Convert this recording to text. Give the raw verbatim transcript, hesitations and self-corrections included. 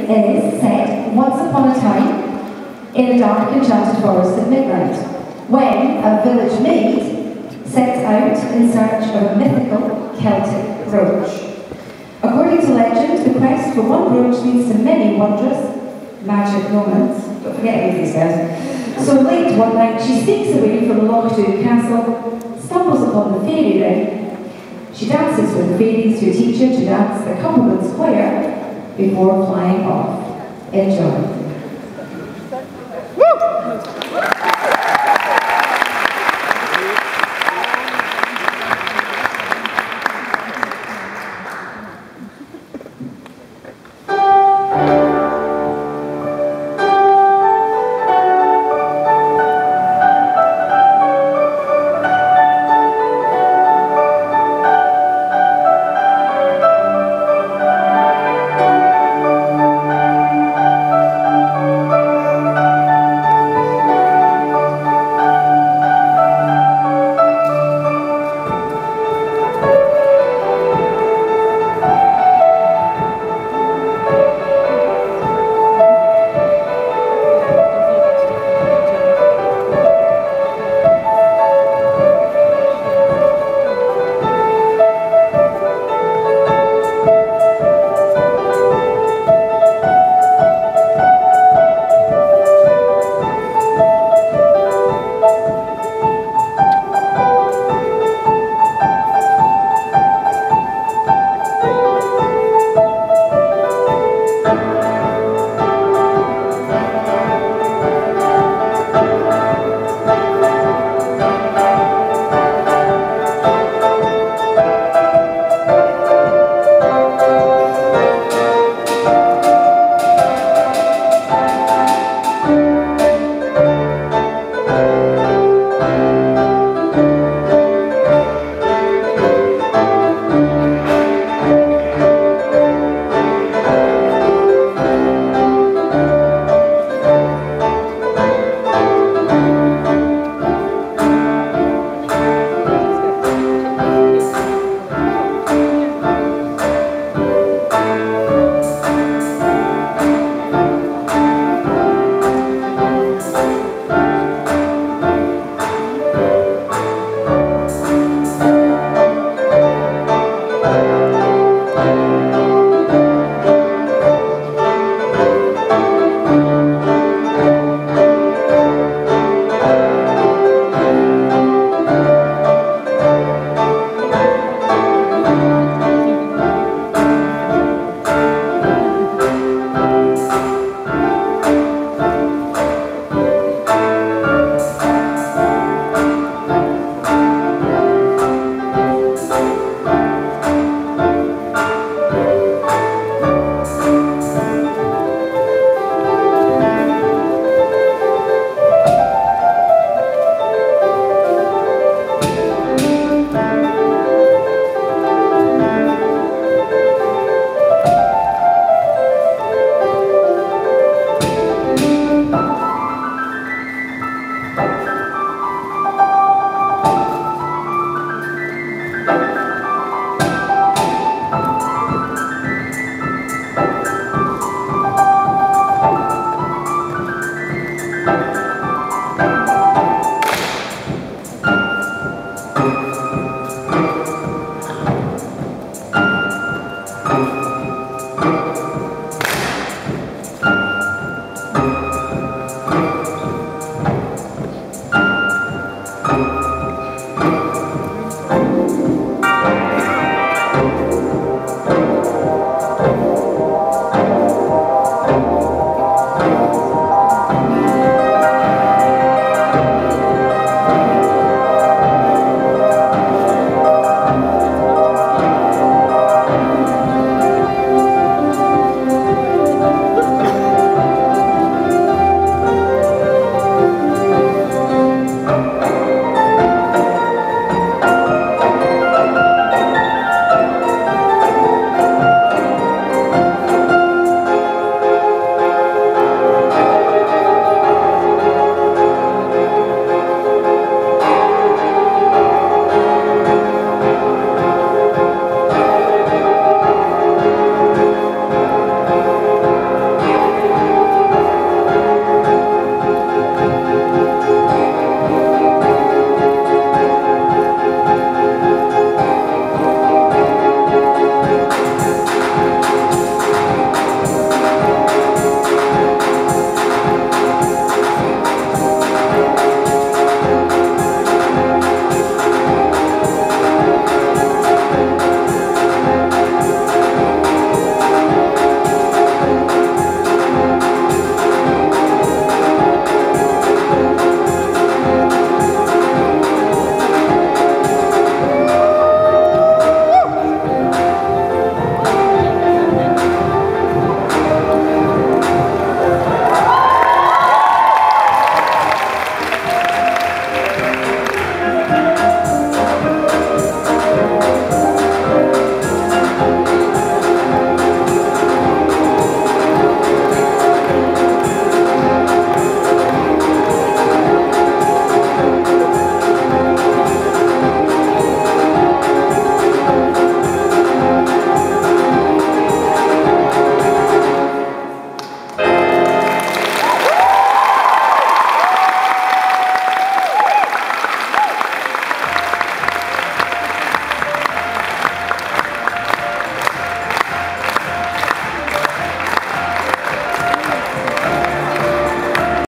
is set once upon a time in the dark enchanted forest at midnight, when a village maid sets out in search of a mythical Celtic brooch. According to legend, the quest for one brooch leads to many wondrous magic moments. Don't forget anything says. So late one night, she sneaks away from the Lochdoon castle, stumbles upon the fairy ring. She dances with the fairies who teach her to dance the Cumberland Square before flying off. Enjoy.